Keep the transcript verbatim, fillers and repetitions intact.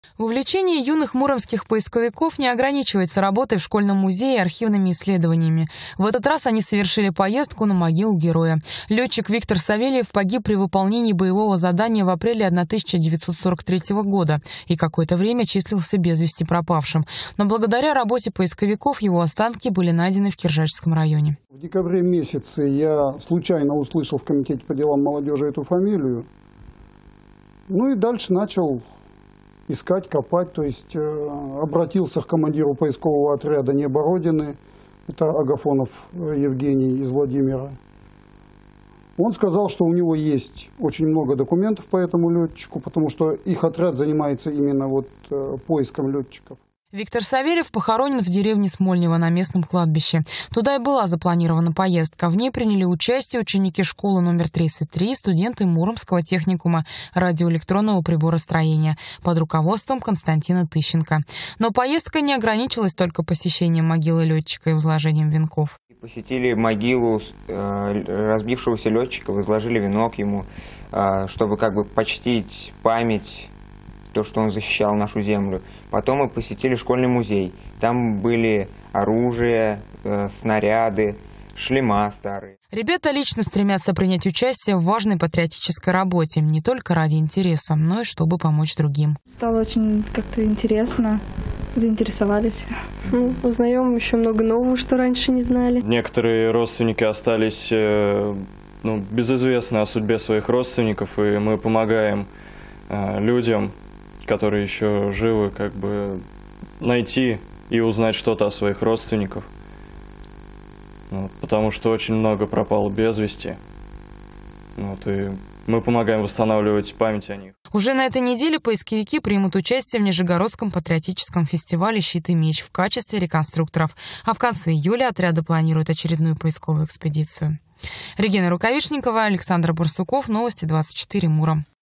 Увлечение юных муромских поисковиков не ограничивается работой в школьном музее и архивными исследованиями. В этот раз они совершили поездку на могилу героя. Летчик Виктор Савельев погиб при выполнении боевого задания в апреле тысяча девятьсот сорок третьего года и какое-то время числился без вести пропавшим. Но благодаря работе поисковиков его останки были найдены в Киржачском районе. В декабре месяце я случайно услышал в комитете по делам молодежи эту фамилию. Ну и дальше начал искать, копать, то есть э, обратился к командиру поискового отряда «Небо Родины», это Агафонов Евгений из Владимира. Он сказал, что у него есть очень много документов по этому летчику, потому что их отряд занимается именно вот э, поиском летчиков. Виктор Савельев похоронен в деревне Смольнево на местном кладбище. Туда и была запланирована поездка. В ней приняли участие ученики школы номер тридцать три, студенты Муромского техникума радиоэлектронного приборостроения под руководством Константина Тыщенко. Но поездка не ограничилась только посещением могилы летчика и возложением венков. Посетили могилу э, разбившегося летчика, возложили венок ему, э, чтобы как бы почтить память, то, что он защищал нашу землю. Потом мы посетили школьный музей. Там были оружие, э, снаряды, шлема старые. Ребята лично стремятся принять участие в важной патриотической работе, не только ради интереса, но и чтобы помочь другим. Стало очень как-то интересно, заинтересовались. Ну, узнаем еще много нового, что раньше не знали. Некоторые родственники остались э, ну, безызвестны о судьбе своих родственников, и мы помогаем э, людям, которые еще живы, как бы найти и узнать что-то о своих родственниках. Вот, потому что очень много пропало без вести. Вот, и мы помогаем восстанавливать память о них. Уже на этой неделе поисковики примут участие в Нижегородском патриотическом фестивале «Щит и меч» в качестве реконструкторов. А в конце июля отряды планируют очередную поисковую экспедицию. Регина Рукавишникова, Александр Барсуков, Новости двадцать четыре, Муром.